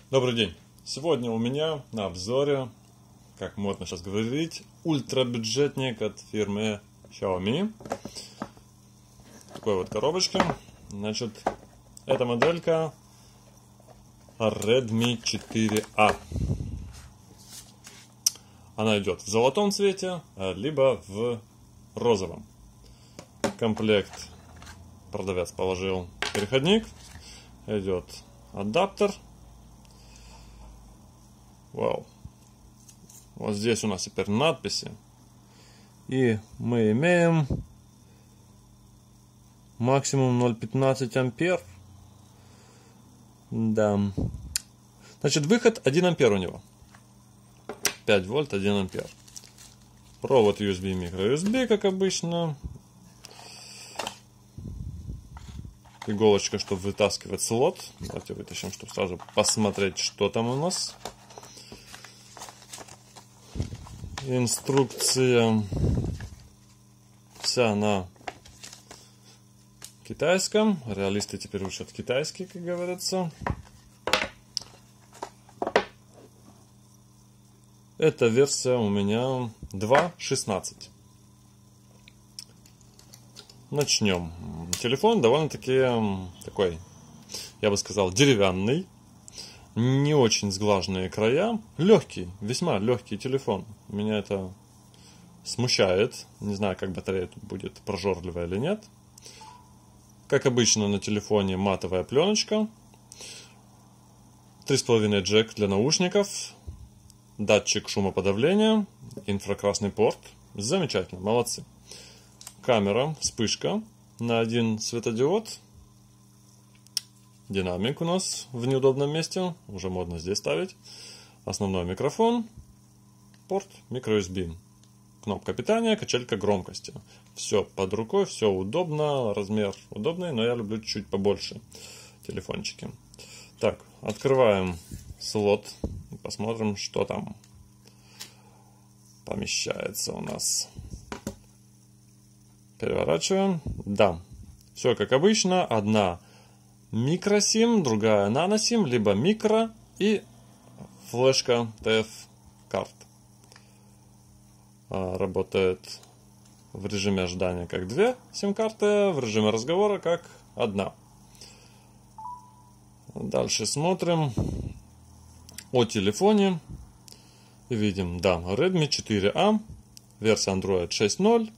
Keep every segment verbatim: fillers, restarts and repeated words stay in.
Добрый день! Сегодня у меня на обзоре, как модно сейчас говорить, ультрабюджетник от фирмы Xiaomi. Такой вот коробочка. Значит, эта моделька Redmi четыре а. Она идет в золотом цвете, либо в розовом. Комплект продавец положил переходник. Идет адаптер. Вау. Вот здесь у нас теперь надписи. И мы имеем максимум ноль целых пятнадцать ампер. Да. Значит, выход один ампер у него. пять вольт, один ампер. Провод ю эс би, микро ю эс би, как обычно. Иголочка, чтобы вытаскивать слот. Давайте вытащим, чтобы сразу посмотреть, что там у нас. Инструкция вся на китайском. Реалисты теперь учат китайский, как говорится. Эта версия у меня два точка шестнадцать. Начнем. Телефон довольно-таки такой, я бы сказал, деревянный. Не очень сглаженные края. Легкий, весьма легкий телефон. Меня это смущает. Не знаю, как батарея тут будет, прожорливая или нет. Как обычно на телефоне матовая пленочка. три с половиной джек для наушников. Датчик шумоподавления. Инфракрасный порт. Замечательно, молодцы. Камера, вспышка на один светодиод. Динамик у нас в неудобном месте. Уже модно здесь ставить. Основной микрофон. Порт микро ю эс би. Кнопка питания, качелька громкости. Все под рукой, все удобно. Размер удобный, но я люблю чуть побольше телефончики. Так, открываем слот. Посмотрим, что там помещается у нас. Переворачиваем. Да, все как обычно. Одна микросим, другая наносим, либо микро и флешка ти эф карт. Работает в режиме ожидания как две сим-карты, в режиме разговора как одна. Дальше смотрим о телефоне. И видим, да, Redmi четыре а, версия Android шесть ноль.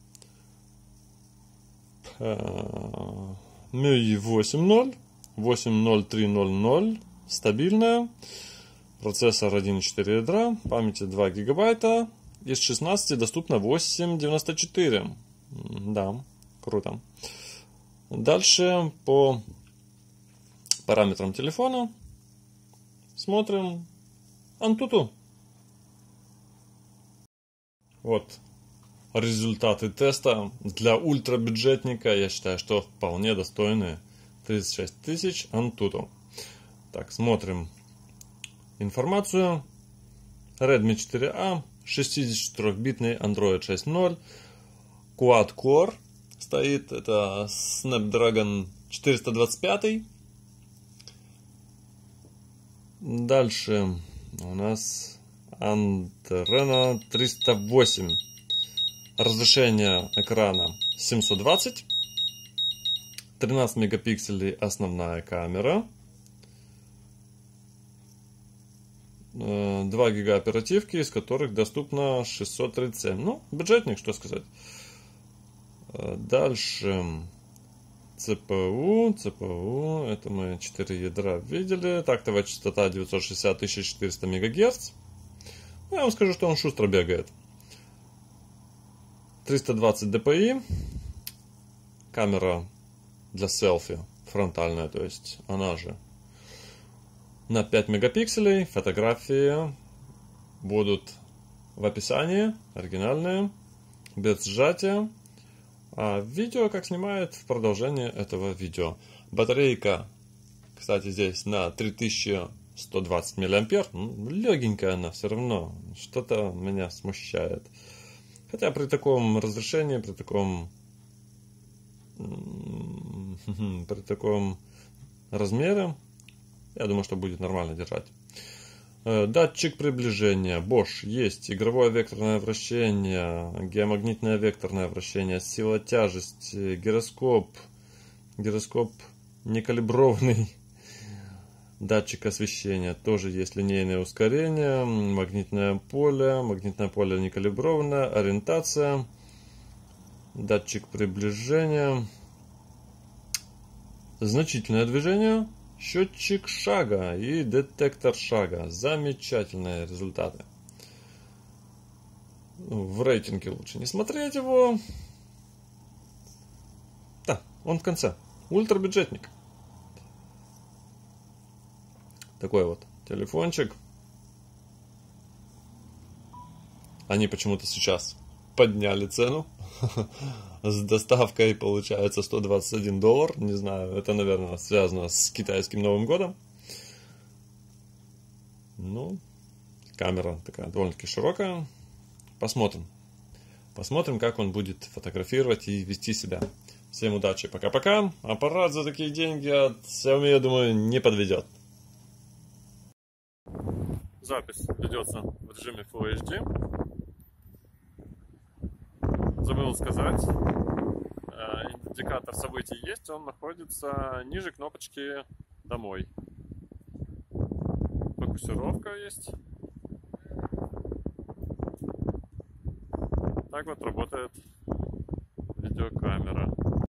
эм ю ай восемь ноль, восемь ноль три ноль ноль, стабильная, процессор один и четыре ядра, памяти два гигабайта, из шестнадцати доступно восемь девяносто четыре. Да, круто. Дальше по параметрам телефона смотрим Antutu. Вот результаты теста для ультрабюджетника, я считаю, что вполне достойные. тридцать шесть тысяч Antutu. Так, смотрим информацию. Redmi четыре а, шестидесятичетырёхбитный Android шесть ноль, Quad-Core стоит, это Snapdragon четыреста двадцать пять. Дальше у нас Adreno триста восемь. Разрешение экрана семьсот двадцать. тринадцать мегапикселей основная камера. два гига оперативки, из которых доступно шестьсот тридцать семь. Ну, бюджетник, что сказать. Дальше си пи ю. си пи ю. Это мы четыре ядра видели. Тактовая частота девятьсот шестьдесят — тысяча четыреста мегагерц. Я вам скажу, что он шустро бегает. триста двадцать дэ пи и. Камера для селфи фронтальная, то есть она же на пять мегапикселей. Фотографии будут в описании, оригинальные, без сжатия. А видео, как снимает, в продолжение этого видео. Батарейка, кстати, здесь на три тысячи сто двадцать миллиампер. Ну, легенькая она все равно. Что-то меня смущает. Хотя при таком разрешении, при таком при таком размере Я думаю, что будет нормально держать. Датчик приближения Bosch есть. Игровое векторное вращение, геомагнитное векторное вращение, сила тяжести, гироскоп, гироскоп некалиброванный. Датчик освещения тоже есть, линейное ускорение, магнитное поле, магнитное поле некалиброванное, ориентация, датчик приближения, значительное движение, счетчик шага и детектор шага. Замечательные результаты. В рейтинге лучше не смотреть его. Да, он в конце. Ультрабюджетник. Такой вот телефончик. Они почему-то сейчас подняли цену. С доставкой получается сто двадцать один доллар. Не знаю, это, наверное, связано с китайским Новым годом. Ну, камера такая довольно-таки широкая. Посмотрим. Посмотрим, как он будет фотографировать и вести себя. Всем удачи. Пока-пока. Аппарат за такие деньги от Xiaomi, я думаю, не подведет. Запись ведется в режиме Full эйч ди. Забыл сказать, индикатор событий есть, он находится ниже кнопочки «Домой». Фокусировка есть. Так вот работает видеокамера.